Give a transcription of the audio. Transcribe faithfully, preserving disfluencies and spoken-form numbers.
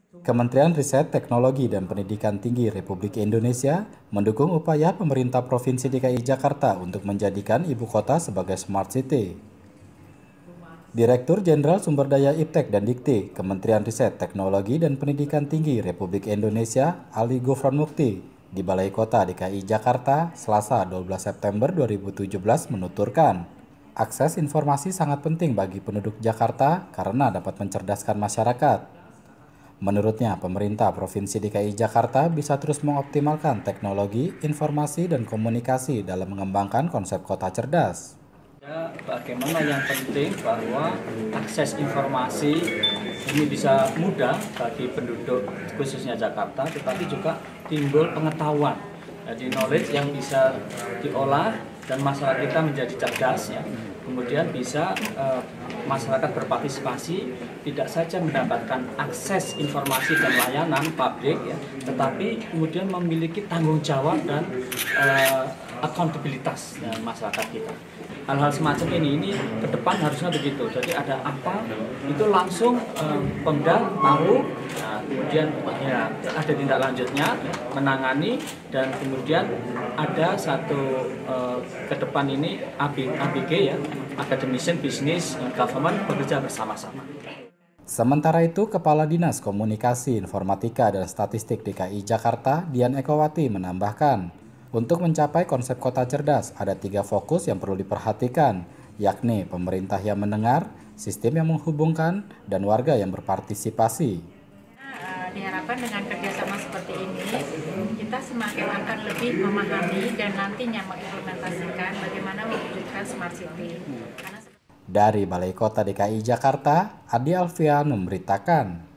Kementerian Riset, Teknologi, dan Pendidikan Tinggi Republik Indonesia mendukung upaya pemerintah Provinsi D K I Jakarta untuk menjadikan ibu kota sebagai Smart City. Direktur Jenderal Sumber Daya Iptek dan Dikti, Kementerian Riset, Teknologi, dan Pendidikan Tinggi Republik Indonesia, Ali Gufron Mukti, di Balai Kota D K I Jakarta, Selasa dua belas September dua ribu tujuh belas menuturkan, akses informasi sangat penting bagi penduduk Jakarta karena dapat mencerdaskan masyarakat. Menurutnya, pemerintah Provinsi D K I Jakarta bisa terus mengoptimalkan teknologi, informasi, dan komunikasi dalam mengembangkan konsep kota cerdas. Ya, bagaimana yang penting bahwa akses informasi ini bisa mudah bagi penduduk khususnya Jakarta, tetapi juga timbul pengetahuan, jadi knowledge yang bisa diolah dan masyarakat kita menjadi cerdas ya. Kemudian bisa eh, masyarakat berpartisipasi tidak saja mendapatkan akses informasi dan layanan publik ya, tetapi kemudian memiliki tanggung jawab dan eh, akuntabilitas ya, masyarakat kita. Hal-hal semacam ini ini ke depan harusnya begitu. Jadi ada apa itu langsung eh, Pemda tahu, nah, kemudian ya, ada tindak lanjutnya menangani dan kemudian ada satu eh, ke depan ini A B G ya, Academician Business Government bekerja bersama-sama. Sementara itu, Kepala Dinas Komunikasi, Informatika, dan Statistik D K I Jakarta, Dian Ekowati, menambahkan, untuk mencapai konsep kota cerdas, ada tiga fokus yang perlu diperhatikan, yakni pemerintah yang mendengar, sistem yang menghubungkan, dan warga yang berpartisipasi. Nah, diharapkan dengan kerjasama seperti ini, kita semakin akan lebih memahami dan nantinya mengimplementasikan bagaimana mewujudkan Smart City. Karena Dari Balai Kota D K I Jakarta, Adi Alfian memberitakan.